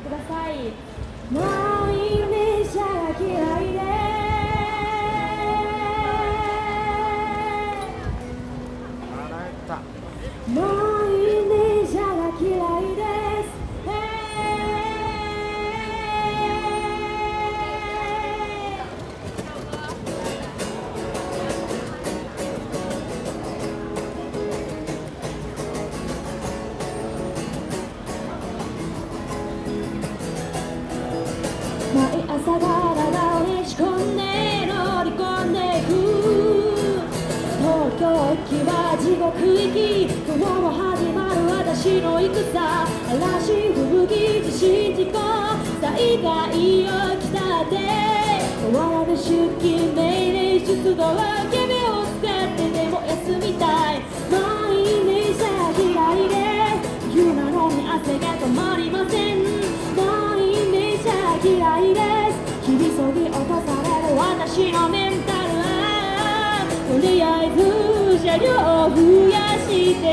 ください。満員電車が嫌いで満員電車が嫌いです。毎朝体をねじ込んで乗り込んでいく東京駅は地獄行き今日も始まる私の戦嵐吹雪地震事故災害を来たって終わらぬ出勤命令出動はケベを使ってでも休みたい満員電車嫌いで冬なのに汗が止まりません満員電車嫌いです日々そぎ落とされる私のメンタルはとりあえず車両を増やして